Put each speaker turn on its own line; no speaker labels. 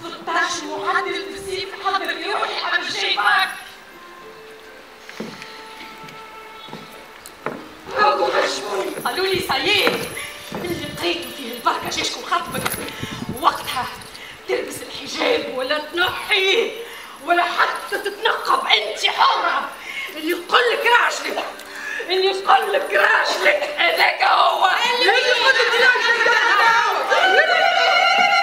13 معدل في السيف حضر لي روحي حبل شايفاك. عودوا هجموني قالوا لي سيد اللي لقيتوا فيه البركه جيشكم خطبك، وقتها تلبس الحجاب ولا تنحيه ولا حتى تتنقب، انت حره. اللي يقول لك راجلك، اللي يقول لك راجلك هذاك هو اللي يقول لك راجلك.